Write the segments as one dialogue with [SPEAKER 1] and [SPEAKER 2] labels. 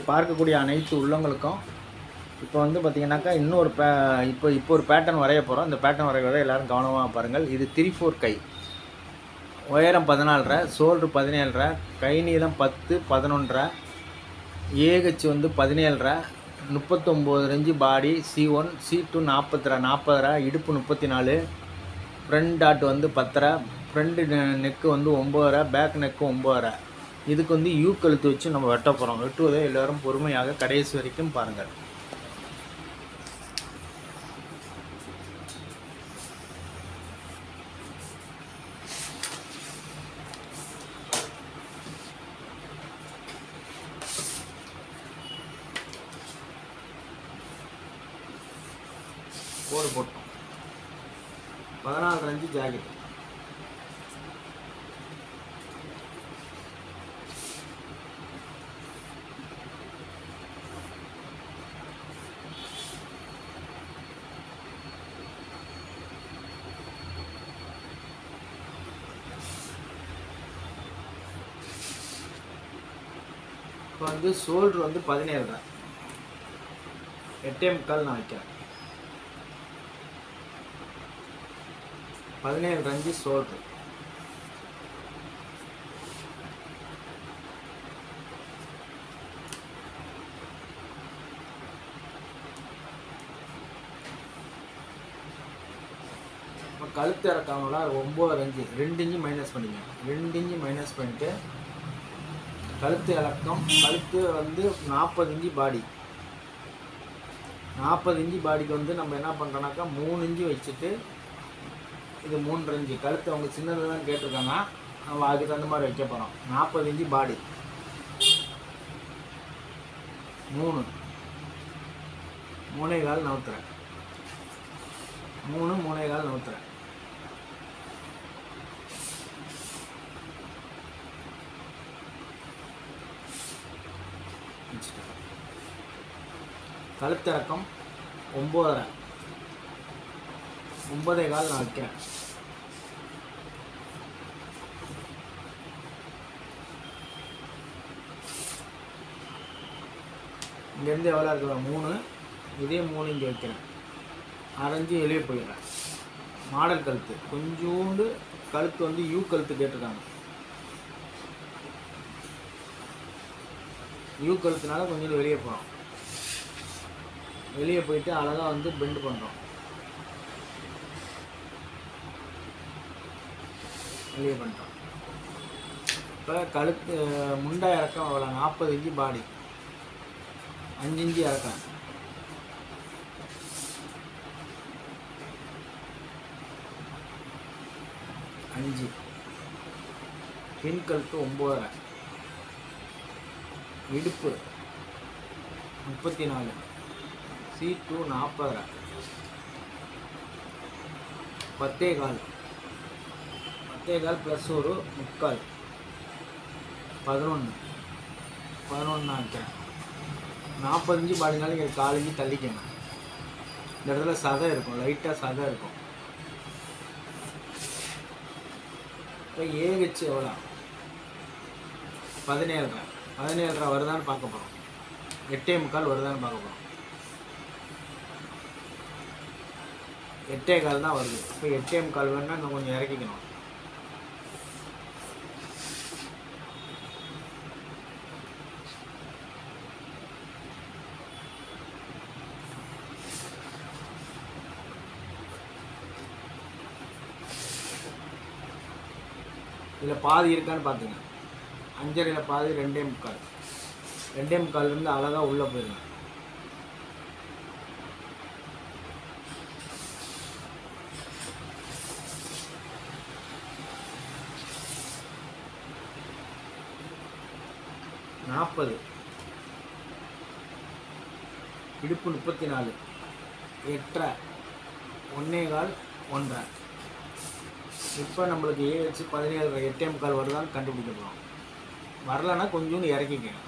[SPEAKER 1] பார்க்கக்கூடிய அனைத்து உள்ளவங்களுக்கும் இப்போ வந்து பார்த்திங்கனாக்கா இன்னொரு இப்போ ஒரு பேட்டர்ன் வரைய போகிறோம். இந்த பேட்டர்ன் வரைவதை எல்லோரும் கவனமாக பாருங்கள். இது 3/4 கை, உயரம் 14.5, ஷோல்ட்ரு 17.5, கை நீளம் 10, 11.5, ஏஹெச் வந்து 17.5, 39 இன்ச்சு பாடி, C1 C2 40.5, இடுப்பு 34, ஃப்ரண்ட் டாட் வந்து 10.5, ஃப்ரண்ட் நெக்கு வந்து 9.5, பேக் நெக்கு 9.5. இதுக்கு வந்து யூ கழுத்து வச்சு நம்ம வெட்ட போகிறோம். வெட்டுவதை எல்லோரும் பொறுமையாக கடைசி வரைக்கும் பாருங்கள். கோடு போட்டோம். 14 இன்ச்சு ஜாக்கெட். இப்போ வந்து ஷோல்ட்ரு வந்து 17.5, 8.25 நான் வைக்கிறேன். 17 இன்ச்சு ஷோல்ட்ரு. இப்போ கழுத்து இறக்காமல 9 இன்ச்சு, 2 இன்ச்சு மைனஸ் பண்ணிங்க. 2 இன்ச்சு மைனஸ் பண்ணிட்டு கழுத்து இலக்கம், கழுத்து வந்து 40 இன்ச்சு பாடி. 40 இன்ச்சு பாடிக்கு வந்து நம்ம என்ன பண்ணுறோன்னாக்கா 3 இன்ச்சு வச்சுட்டு இது 3 இன்ச்சு. கழுத்து அவங்க சின்னது தான் கேட்டிருக்காங்க, நம்ம அதுக்கு தகுந்த மாதிரி வைக்க போகிறோம். 40 இன்ச்சு பாடி, 3.25 நவுத்துறேன். 3.25 நவுத்துறேன். கழுத்திறக்கம் 9.5, 9.25 நான் வைக்கிறேன். இங்கேருந்து எவ்வளோ இருக்கிற 3, இதே 3 இங்கே வைக்கிறேன். அரைஞ்சி வெளியே போயிடுறேன். மாடல் கழுத்து கொஞ்சோண்டு கழுத்து வந்து யூ கழுத்து கேட்டிருக்காங்க. யூ கழுத்துனால கொஞ்சம் வெளியே போகிறோம். வெளியே போயிட்டு அழகாக வந்து பெண்டு பண்ணுறோம். வெளியே பண்ணுறோம். இப்போ கழுத்து முண்டா இறக்கம் அவ்வளோ 40 இன்ச்சு பாடி, 5 இன்ச்சு இறக்கம். அஞ்சு பின் கழுத்து 9.5, இடுப்பு 34, C2 40.5, 10.25 ப்ளஸ் ஒரு 3/4, 11 நான் வைக்கிறேன். 40 இன்ச்சு பாடினாலும் இங்கே 4 இன்ச்சு தள்ளிக்கணும். இந்த இடத்துல சதை இருக்கும், லைட்டாக சதை இருக்கும். இப்போ ஏஹெச் எவ்வளோ? 17.5 வருதான்னு பார்க்க போகிறோம். 8.25 வருதான்னு பார்க்க போகிறோம். 8.25 தான் வருது. இப்போ 8.25 வேணுன்னா இன்னும் கொஞ்சம் இறக்கிக்கணும். இதில் பாதி இருக்கான்னு பார்த்துங்க. 5.5 பாதி 2.25. 2.25 அழகாக உள்ளே போயிருங்க. நாற்பது, இடுப்பு 34, 8.5, 1.25, 1.5. இப்போ நம்மளுக்கு ஏஹெச் 17, 8.25 வருதான்னு கண்டுபிடிக்க போகிறோம். வரலன்னா கொஞ்சோண்டு இறக்கிக்கங்க.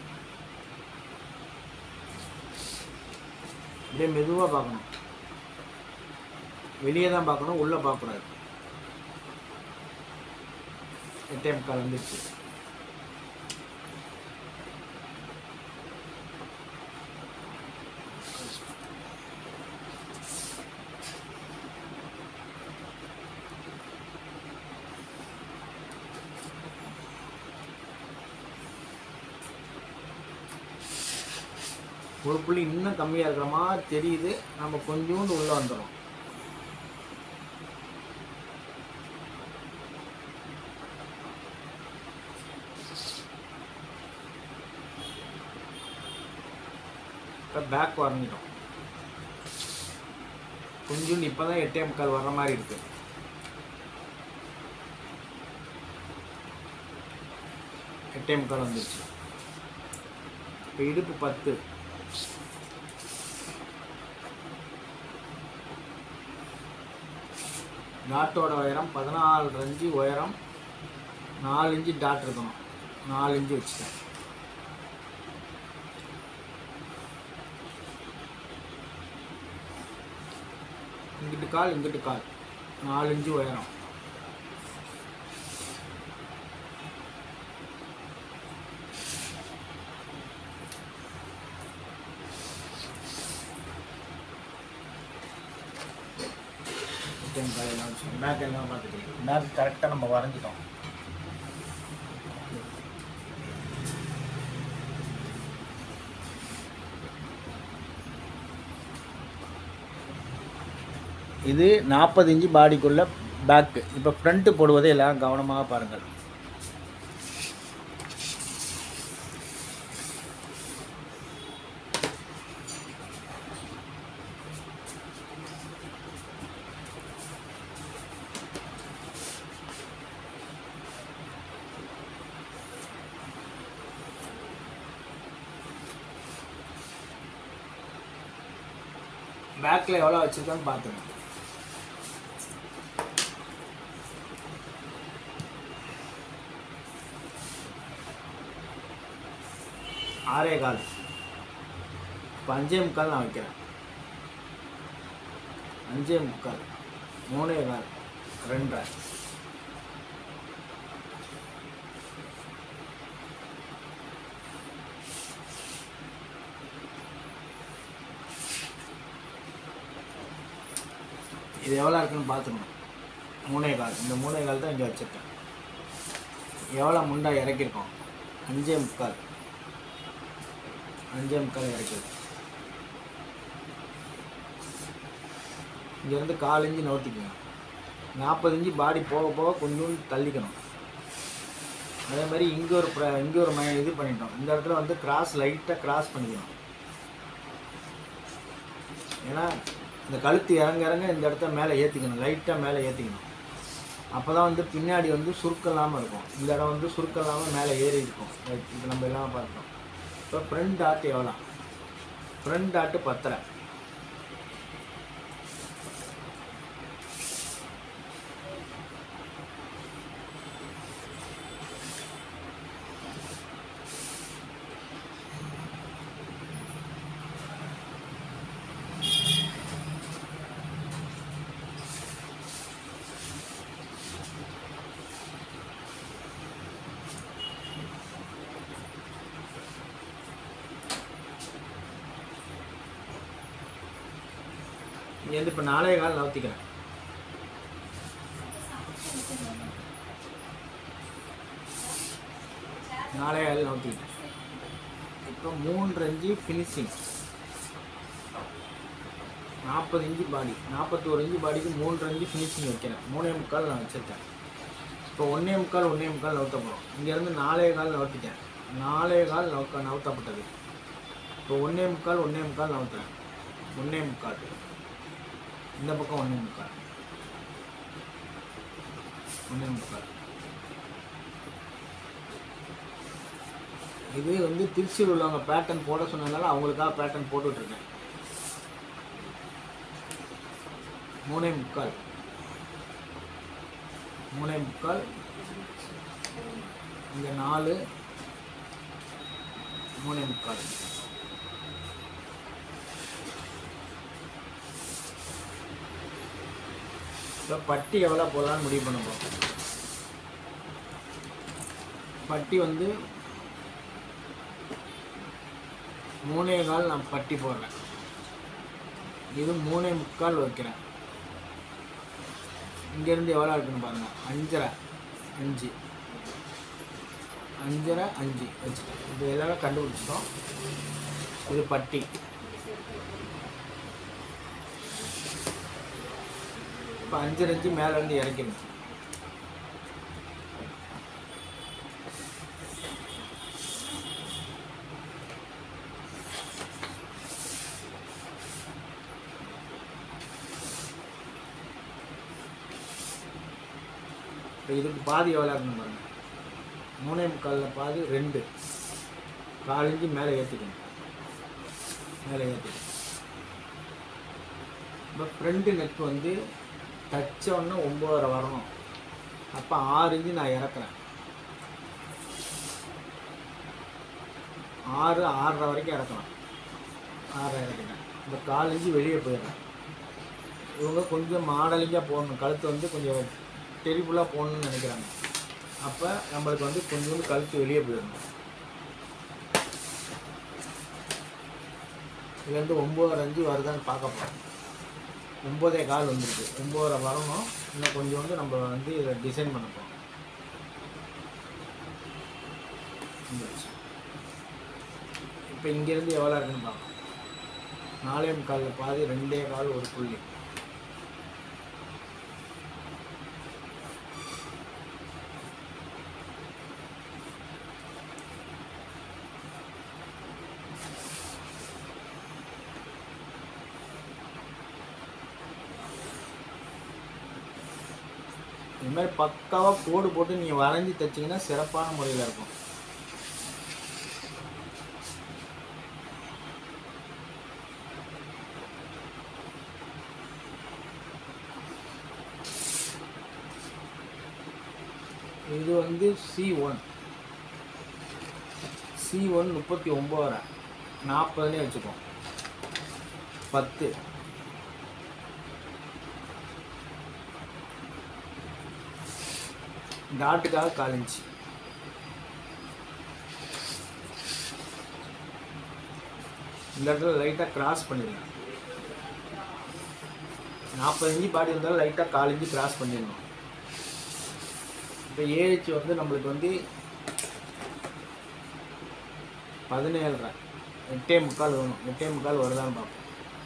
[SPEAKER 1] அப்படியே மெதுவாக பார்க்கணும். வெளியே தான் பார்க்கணும், உள்ளே பார்க்கக்கூடாது. 8.25 வந்துடுச்சு. ஒரு புள்ளி இன்னும் கம்மியாக இருக்கிற மாதிரி தெரியுது. நம்ம கொஞ்சோண்டு உள்ளே வந்துடும். இப்போ பேக் வரஞ்சிடும். கொஞ்சோண்டு இப்போ தான் 8.25 வர்ற மாதிரி இருக்குது. எட்டே முக்கால் வந்துருச்சு. இப்போ இடுப்பு 10. டாட்டோட உயரம் 14 இன்ச்சு உயரம், 4 இன்ச்சு டாட் இருக்கணும். 4 இன்ச்சு வச்சுட்டேன். இங்கிட்டு கால் இங்கிட்டு கால் 4 இன்ச்சு உயரம். பேக் எல்லாம் பார்த்துக்கிறீங்க. பேக் கரெக்டாக நம்ம வரைஞ்சிட்டோம். இது 40 இன்ச்சு பாடிக்குள்ள பேக்கு. இப்போ ஃப்ரண்ட்டு போடுவதை எல்லாம் கவனமாக பாருங்கள். பேக்கில் எவ்வளோ வச்சுருக்கோன்னு பார்த்துங்க. ஆறே கால். இப்போ 5.25 நான் வைக்கிறேன். 5.25, 3.25, 2.5. இது எவ்வளோ இருக்குன்னு பார்த்துக்கணும். 3.25. இந்த 3.25 தான் இங்கே வச்சுருக்கேன். எவ்வளோ முண்டா இறக்கியிருக்கோம்? 5.25. 5.25 இறக்கிது. இங்கேருந்து 4 இன்ச்சு நவுத்திக்கணும். 40 இன்ச்சு பாடி போக போக கொஞ்சோண்டு தள்ளிக்கணும். அதே மாதிரி இங்கே ஒரு இது பண்ணிட்டோம். இந்த இடத்துல வந்து கிராஸ் லைட்டாக கிராஸ் பண்ணிக்கணும். ஏன்னா இந்த கழுத்து இறங்க இந்த இடத்த மேலே ஏற்றிக்கணும். லைட்டாக மேலே ஏற்றிக்கணும். அப்போ தான் வந்து பின்னாடி வந்து சுருக்கல்லாமல் இருக்கும். இந்த இடம் வந்து சுருக்கல்லாமல் மேலே ஏறி இருக்கும். இது நம்ம எல்லாம் பார்த்தோம். இப்போ ஃப்ரண்ட் டாட் எவ்வளோ? Front dot 10.5. இங்கேருந்து இப்போ 4.25 நவுத்திக்கிறேன். 4.25 நவுத்திக்கிட்டேன். இப்போ 3 inch finishing. 40 inch body, 41 inch பாடிக்கு 3 இன்ச்சு ஃபினிஷிங் வைக்கிறேன். 3.25 நான் வச்சுருக்கேன். இப்போ 1.25 நவுத்த போகிறோம். இங்கேருந்து 4.25 நவுத்திட்டேன். 4.25 நவுத்தப்பட்டது. இப்போ 1.25 நவுத்துறேன். 1.25. இந்த பக்கம் 1.25. இது வந்து திருச்சியில் உள்ளவங்க பேட்டர்ன் போட சொன்னதுனால அவங்களுக்காக பேட்டர்ன் போட்டுட்ருக்கேன். 3.25. இங்கே 4, 3.25. இப்போ பட்டி எவ்வளோ போடலான்னு முடிவு பண்ண போகிறோம். பட்டி வந்து 3.25 நான் பட்டி போடுறேன். இது 3.25 வைக்கிறேன். இங்கேருந்து எவ்வளோ இருக்குன்னு பாருங்கள். 5.5 வச்சுட்டேன். இப்போ எல்லாமே கண்டுபிடிச்சிட்டோம். இது பட்டி. இப்போ 5 இன்ச்சு மேலே வந்து இறக்கணும். இப்போ இதுக்கு பாதி எவ்வளோ இருக்கணும் பாருங்க. 3.25 பாதி 2, 4 இன்ச்சு மேலே ஏற்றிக்கணும். மேலே ஏற்றிக்கணும். இப்போ ஃப்ரண்ட்டு நெக் வந்து தச்சோன்னா 9.5 வரணும். அப்போ 6 இன்ச்சு நான் இறக்குறேன். 6, 6.5 வரைக்கும் இறக்கலாம். 6 இறக்கிட்டேன். இப்போ 4 இன்ச்சு வெளியே போயிடுறேன். இவங்க கொஞ்சம் மாடலிங்காக போடணும். கழுத்து வந்து கொஞ்சம் டெரிஃபுல்லாக போடணும்னு நினைக்கிறாங்க. அப்போ நம்மளுக்கு வந்து கொஞ்சோண்டு கழுத்து வெளியே போயிடணும். இதுலேருந்து 9.5 இன்ச்சு வருதான்னு பார்க்க போகிறோம். 9.25 வந்துருக்கு. 9.5 வரணும். இன்னும் கொஞ்சம் வந்து நம்ம வந்து இதை டிசைன் பண்ண போகிறோம். இப்போ இங்கேருந்து எவ்வளோ இருக்குன்னு பார்ப்போம். 4.25 பாதி 2.25 ஒரு புள்ளி. இது மாதிரி பக்காவாக கோடு போட்டு நீங்கள் வரைஞ்சி தைச்சிங்கன்னா சிறப்பான முறையில் இருக்கும். இது வந்து C1 39.5 40னே வச்சுக்கோம். 10 டாட்டுக்காக 4 இன்ச்சு. இந்த இடத்துல லைட்டாக கிராஸ் பண்ணிடலாம். 40 இன்ச்சு பாடி இருந்தாலும் லைட்டாக 4 இன்ச்சு கிராஸ் பண்ணிடணும். இப்போ ஏஹெச் வந்து நம்மளுக்கு வந்து 17.5 8.25 வேணும். 8.25 வருதான்னு பார்ப்போம்.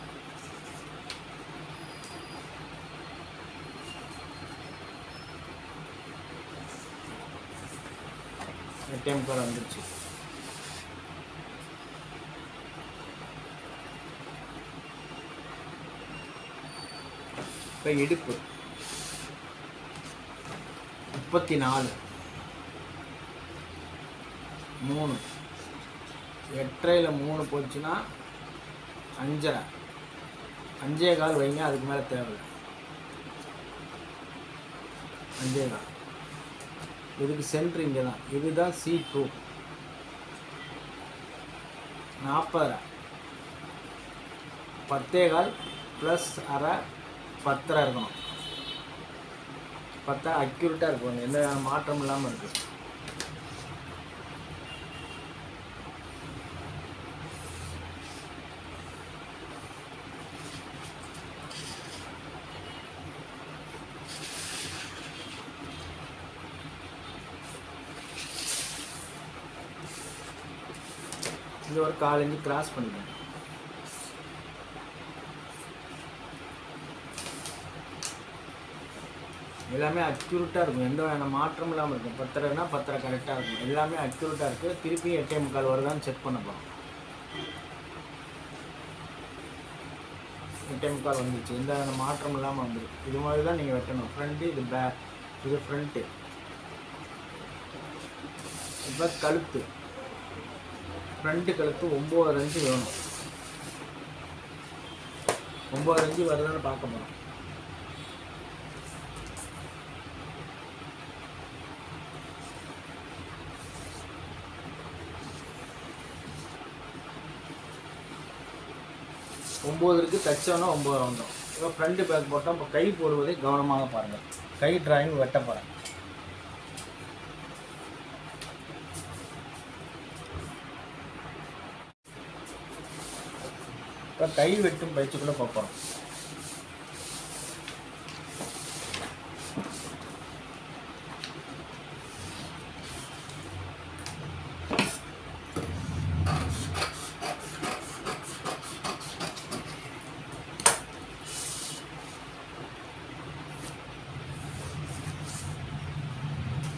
[SPEAKER 1] எட்டேமுக்கால் வந்துருச்சு. இப்போ இடுப்பு 34 3 8.5ல் 3 போச்சுன்னா 5.5 5.25 வைங்க. அதுக்கு மேலே தேவையில்லை. 5.25 இதுக்கு சென்ட்ரு இங்கே தான். இதுதான் C2 40 10.25 ப்ளஸ் அரை 10.5 இருக்கணும். 10 அக்யூரேட்டாக இருக்கும். எந்த மாற்றம் இல்லாமல் இருக்குது. இது ஒரு 4 இன்ச்சு கிராஸ் பண்ணிக்கணும். எல்லாமே அக்யூரேட்டாக இருக்கும். எந்த வகையான மாற்றம் இல்லாமல் இருக்கும். 10.5னா 10.5 கரெக்டாக இருக்கும். எல்லாமே அக்யூரேட்டாக இருக்குது. திருப்பி 8.25 வருதான்னு செக் பண்ண போகிறோம். 8.25 வந்துச்சு. எந்த வகையான மாற்றம் இல்லாமல் வந்துடும். இது மாதிரி தான் நீங்கள் வெட்டணும். ஃப்ரண்ட்டு இது பேக். இது ஃப்ரண்ட்டு. இப்போ கழுத்து ஃப்ரண்ட்டு கழுத்து 9.5 இன்ச்சு வேணும். 9.5 இன்ச்சு வருதான்னு பார்க்க போகிறோம். ஒம்பது இருக்குது. தச்சோன்னா 9 வந்துடும். இப்போ ஃப்ரண்ட்டு பேக் போட்டால் இப்போ கை போடுவதை கவனமாக பாருங்கள். கை டிராயிங் வெட்ட போகிறேன். இப்போ கை வெட்டும் பயிற்சிக்குள்ளே பார்ப்போம்.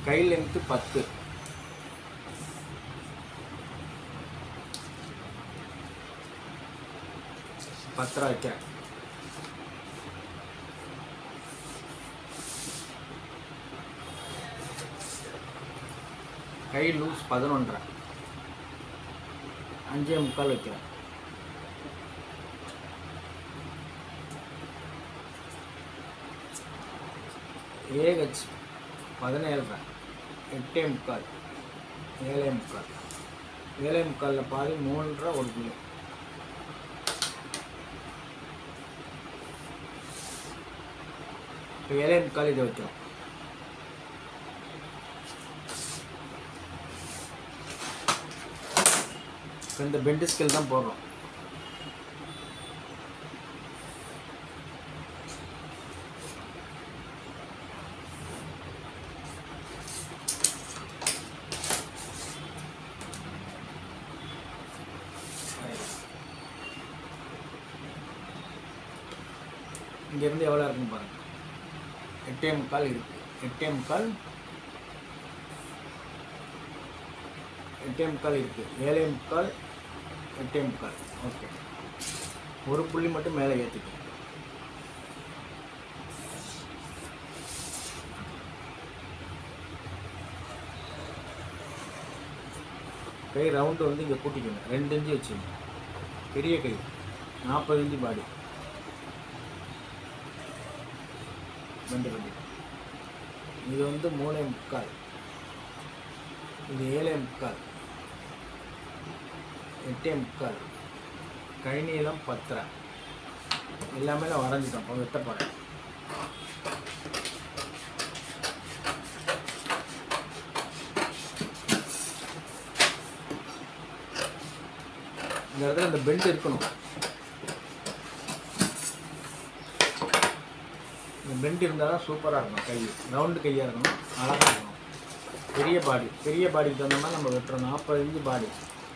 [SPEAKER 1] கை லென்த்து 10, பத்தரை வைக்கிறேன். கை லூஸ் 11.5, 5.25 வைக்கிறேன். ஏஹெச் 17.5, 8.25, 7.25, 7.25 பாதி 3.5 1 புள்ளி. இப்போ 7.25 இதை வைக்கிறோம். இப்போ இந்த பெண்டு ஸ்கேல் தான் போடுறோம். இங்கேருந்து எவ்வளோ இருக்குன்னு பாருங்கள். 8.25 இருக்குது. 8.25 இருக்குது. 7.25, 8.25. ஓகே, ஒரு புள்ளி மட்டும் மேலே ஏற்றிக்கும். கை ரவுண்டு வந்து இங்கே கூட்டிக்கணும். 2 இன்ச்சு வச்சுக்கணும். பெரிய கை 40 இன்ச்சு பாடி. 2 இது வந்து 3.25, இது 7.25, 8.25, கை நீளம் 10. எல்லாமே நான் வரைஞ்சிட்டோம். இப்போ வெட்ட போகிறேன். இந்த இடத்துல இந்த பெல்ட் இருக்கணும். இந்த பெல்ட் இருந்தால் தான் சூப்பராக இருக்கும். கை ரவுண்டு கையாக இருக்கணும், அழகாக இருக்கணும். பெரிய பாடிக்கு தகுந்த மாதிரி நம்ம வெட்டுறோம். 40 இன்ச்சு பாடி.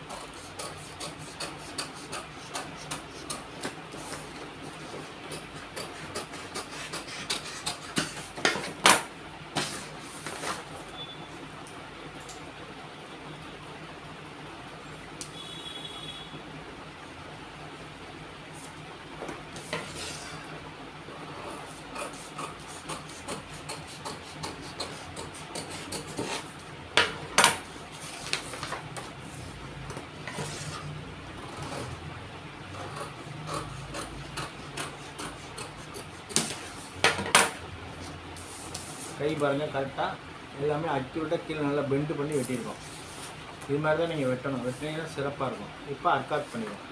[SPEAKER 1] கை பாருங்கள், கரெக்டாக எல்லாமே அக்யூரேட்டாக கீழே நல்லா பெண்டு பண்ணி வெட்டியிருக்கோம். இது மாதிரி தான் நீங்கள் வெட்டணும். வெட்டினீங்கன்னா சிறப்பாக இருக்கும். இப்போ அர்க்காட் பண்ணிடுவோம்.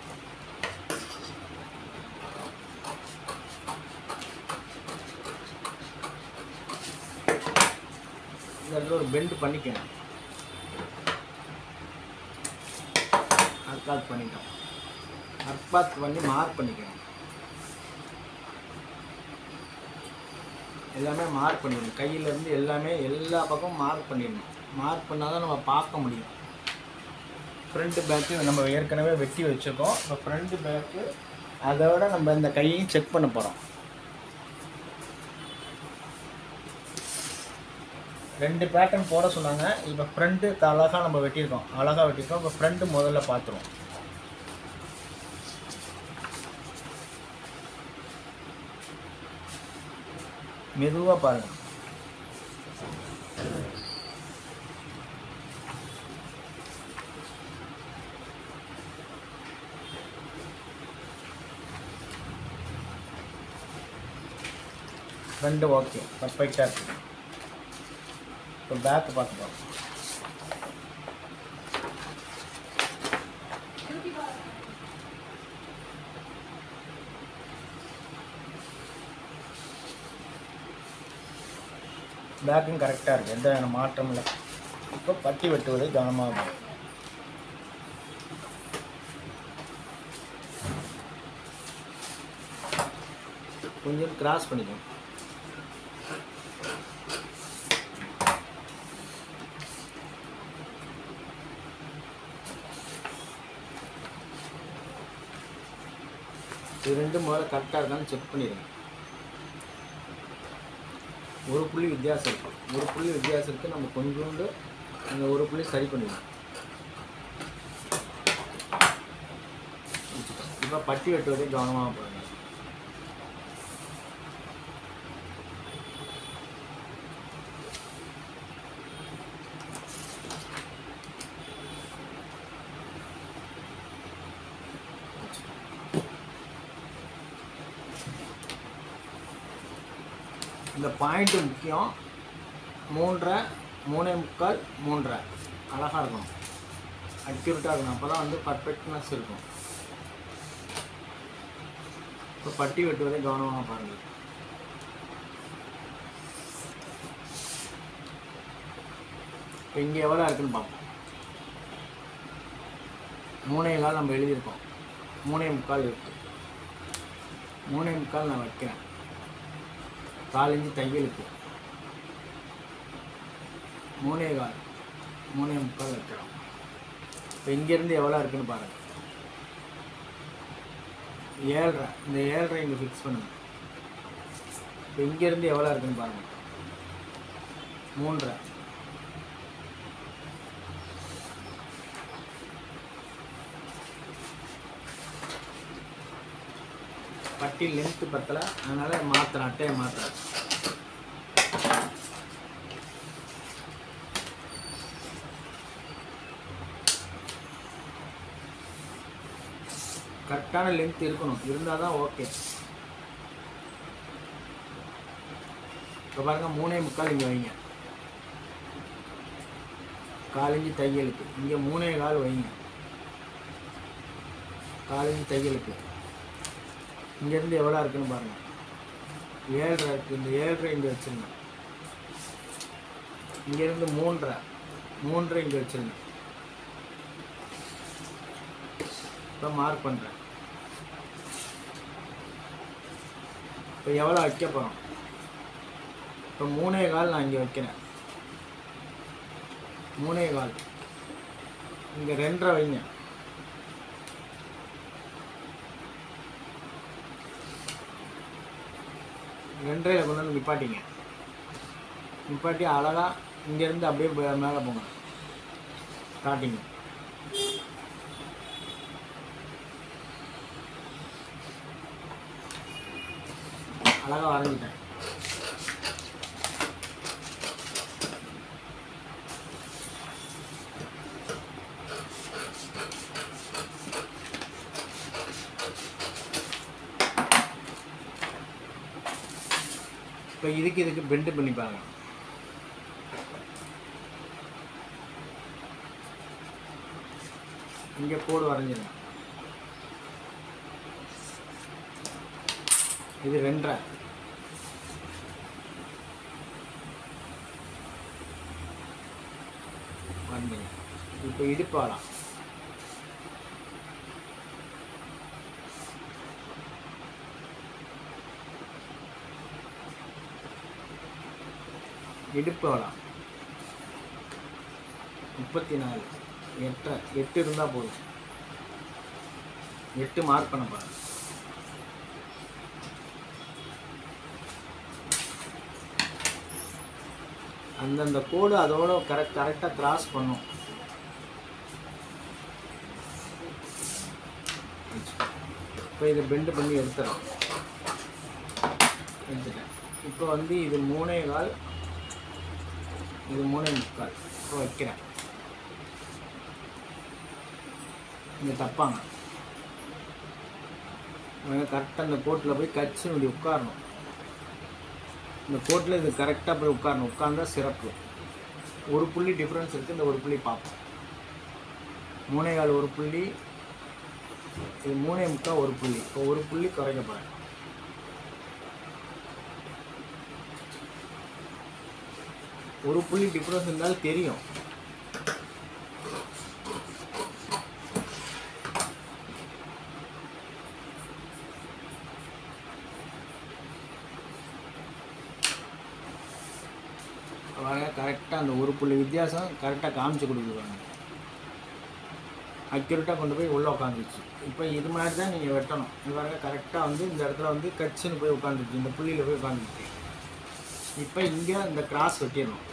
[SPEAKER 1] இந்த இடத்துல ஒரு பெண்டு பண்ணிக்கணும். அர்க்காட் பண்ணிட்டோம். அர்க்காட் பண்ணி மார்க் பண்ணிக்கணும். எல்லாமே மார்க் பண்ணிடணும். கையிலேருந்து எல்லாமே எல்லா பக்கமும் மார்க் பண்ணிடணும். மார்க் பண்ணால் தான் நம்ம பார்க்க முடியும். ஃப்ரண்ட்டு பேக்கு நம்ம ஏற்கனவே வெட்டி வச்சுருக்கோம். இப்போ ஃப்ரண்ட்டு பேக்கு அதோட நம்ம இந்த கையையும் செக் பண்ண போகிறோம். 2 பேட்டர்ன் போட சொன்னாங்க. இப்போ ஃப்ரண்ட்டு அழகாக நம்ம வெட்டியிருக்கோம். அழகாக வெட்டியிருக்கோம். இப்போ ஃப்ரண்ட்டு முதல்ல பார்த்துருவோம். மெதுவாக பாருங்கள். ஃப்ரண்ட் ஓகே, பர்ஃபெக்டாக இருக்குது. இப்போ பேக்கு பார்த்துப்போம். பேக்கும் கரெக்டாக இருக்குது. எந்த மாற்றம் இல்லை. இப்போ பட்டி வெட்டுவது கவனமாக இருக்கும். கொஞ்சம் கிராஸ் பண்ணிக்கணும். இது 2 முதல்ல கரெக்டாக இருக்கான்னு செக் பண்ணிடுங்க. ஒரு புள்ளி வித்தியாசம் இருக்குது. ஒரு புள்ளி வித்தியாசத்துக்கு நம்ம கொஞ்சோண்டு அந்த ஒரு புள்ளி சரி பண்ணிடலாம். இப்போ பட்டி வெட்டுவதே கவனமாக பாருங்கள். இந்த பாயிண்ட்டு முக்கியம். 3.5 3.25 3.5 அழகாக இருக்கணும், அக்யூரேட்டாக இருக்கணும். அப்போ தான் வந்து பர்ஃபெக்ட்னஸ் இருக்கும். இப்போ பட்டி வெட்டுவதை கவனமாக பாருங்கள். இப்போ இங்கே எவ்வளோ இருக்குதுன்னு பார்ப்போம். 3.25 நம்ம எழுதியிருக்கோம், 3.25 இருக்குது. 3.25 நான் வைக்கிறேன். 4 இன்ச்சு தையலுக்கு 3.25 3.25 வைக்கிறோம். இப்போ இங்கேருந்து எவ்வளோ இருக்குதுன்னு பாருங்கள். 7.5. இந்த 7.5 இங்கே ஃபிக்ஸ் பண்ணுங்கள். இப்போ இங்கேருந்து எவ்வளோ இருக்குதுன்னு பாருங்கள். 3.5. பட்டி லென்த்து பத்தலை, அதனால் மாற்றுறேன், அட்டையை மாற்றுறேன். கரெக்டான லென்த் இருக்கணும், இருந்தால் தான் ஓகே. இப்போ பாருங்கள் 3.25 இங்கே வைங்க. 4 இன்ச்சு தையலுக்கு இங்கே 3.25 வைங்க. 4 இன்ச்சு தையலுக்கு இங்கேருந்து எவ்வளோ இருக்குதுன்னு பாருங்கள். 7.5 இருக்குது. இந்த 7.5 இங்கே வச்சுருங்க. இங்கேருந்து 3.5 இங்கே வச்சுருங்க. இப்போ மார்க் பண்ணுறேன். இப்போ எவ்வளோ வைக்க போகிறோம். இப்போ 3.25 நான் இங்கே வைக்கிறேன். 3.25 இங்கே 2.5 வைங்க. 2.5 கொண்டு வந்து நிப்பாட்டிங்க. நிப்பாட்டி அழகாக இங்கேருந்து அப்படியே மேலே போங்க. ஸ்டார்டிங் அழகாக வரைஞ்சிட்டேன். இப்போ இதுக்கு பெண்டு பண்ணி பாருங்க. இங்கே கோடு வரைஞ்சிருங்க. இது 2.5. வந்தீங்க. இப்போ இடுப்பாலாம் இடுப்பு வளம் 34 8 இருந்தால் போதும். 8 மார்க் பண்ண பாருங்க. அந்தந்த கோடு அதோட கரெக்டாக கிராஸ் பண்ணும். இப்போ இதை பெண்டு பண்ணி எடுத்துட்டேன். இப்போ வந்து இது 3.25 இது 3.25 இப்போ வைக்கிறேன். இங்கே தப்பாங்க. கரெக்டாக அந்த கோட்டில் போய் கட்சி இப்படி உட்காரணும். இந்த கோட்டில் இது கரெக்டாக போய் உட்காரணும். உட்கார்ந்தா சிறப்பு. ஒரு புள்ளி டிஃப்ரென்ஸ் இருக்குது. இந்த ஒரு புள்ளி பார்ப்போம். 3.25 ஒரு புள்ளி, இது 3.25 ஒரு புள்ளி. இப்போ ஒரு புள்ளி குறைக்க போகிறேன். ஒரு புள்ளி டிஃப்ரென்ஸ் இருந்தாலும் தெரியும். கரெக்டாக அந்த ஒரு புள்ளி வித்தியாசம் கரெக்டாக காமிச்சு கொடுக்குறாங்க. அக்யூரேட்டாக கொண்டு போய் உள்ளே உட்காந்துருச்சு. இப்போ இது மாதிரி தான் நீங்கள் வெட்டணும். இது பாருங்க கரெக்டாக வந்து இந்த இடத்துல வந்து கட்சின்னு போய் உட்காந்துருச்சு. இந்த புள்ளியில் போய் உட்காந்துருச்சு. இப்போ இங்கே இந்த கிராஸ் வெட்டிடணும்.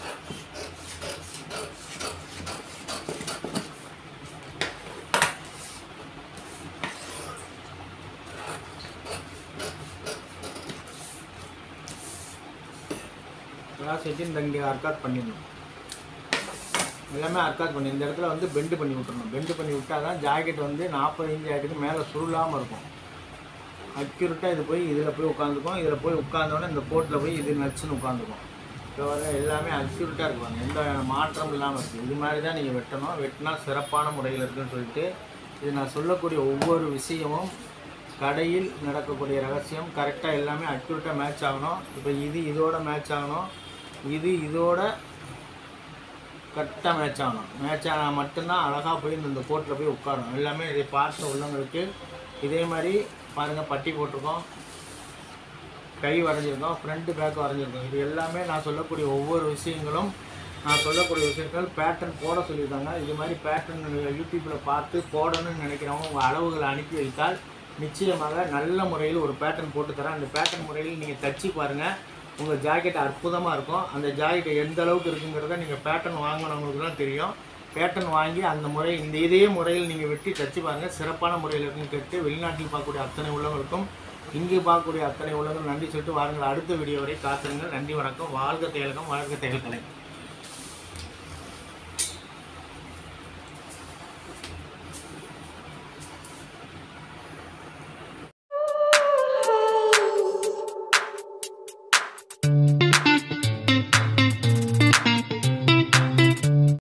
[SPEAKER 1] கிராஸ் வெட்டி இந்த இங்கே அர்க்காத் பண்ணிடணும். எல்லாமே அர்க்காத் பண்ணி இந்த இடத்துல வந்து பெண்டு பண்ணி விட்டுறணும். பெண்டு பண்ணி விட்டால் தான் ஜாக்கெட் வந்து 40 இன்ச் ஜாக்கெட்டுக்கு மேலே சுருளாமல் இருக்கும். அக்யூரேட்டாக இது போய் இதில் போய் உட்காந்துக்கும். இதில் போய் உட்காந்தோடனே இந்த கோட்டில் போய் இது நச்சுன்னு உட்காந்துக்கும். இப்போ வர எல்லாமே அக்யூரேட்டாக இருக்குவாங்க, எந்த மாற்றம் இல்லாமல் இருக்குது. இது மாதிரி தான் நீங்கள் வெட்டணும். வெட்டினா சிறப்பான முறையில் இருக்குதுன்னு சொல்லிட்டு இது நான் சொல்லக்கூடிய ஒவ்வொரு விஷயமும் கடையில் நடக்கக்கூடிய ரகசியம். கரெக்டாக எல்லாமே அக்யூரேட்டாக மேட்ச் ஆகணும். இப்போ இது இதோட மேட்ச் ஆகணும், இது இதோட கரெக்டாக மேட்ச் ஆகணும். மேட்ச் ஆனால் மட்டும்தான் அழகாக போய் இந்த கோட்டில் போய் உட்காரணும். எல்லாமே இதை பார்த்த உள்ளவங்களுக்கு இதே மாதிரி பாருங்கள், பட்டி போட்டிருக்கோம், கை வரைஞ்சிருக்கோம், ஃப்ரண்ட்டு பேக் வரைஞ்சிருக்கோம். இது எல்லாமே நான் சொல்லக்கூடிய ஒவ்வொரு விஷயங்களும் பேட்டர்ன் போட சொல்லியிருக்காங்க. இது மாதிரி பேட்டர்ன் யூடியூப்பில் பார்த்து போடணும்னு நினைக்கிறவங்க உங்கள் அளவுகளை அனுப்பி வைத்தால் நிச்சயமாக நல்ல முறையில் ஒரு பேட்டர்ன் போட்டு தரேன். அந்த பேட்டர்ன் முறையில் நீங்கள் தச்சு பாருங்கள், உங்கள் ஜாக்கெட் அற்புதமாக இருக்கும். அந்த ஜாக்கெட் எந்த அளவுக்கு இருக்குங்கிறத நீங்கள் பேட்டர்ன் வாங்கினவங்களுக்கு தான் தெரியும். பேட்டர்ன் வாங்கி அந்த முறை இதே முறையில் நீங்கள் வெட்டி தச்சு பாருங்கள், சிறப்பான முறையில் இருக்குன்னு கேட்டு வெளிநாட்டில் பார்க்கக்கூடிய அத்தனை உள்ளவங்களுக்கும் இங்கே பார்க்கக்கூடிய அத்தனை உள்ளவங்களும் நன்றி சொல்லிட்டு வாருங்கள். அடுத்த வீடியோ வரை காத்துருங்கள். நன்றி, வணக்கம். வாழ்க தேலகம், வாழ்க தேகத்தலை.